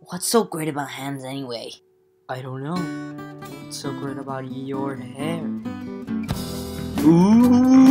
What's so great about hands anyway? I don't know. What's so great about your hair? Ooh!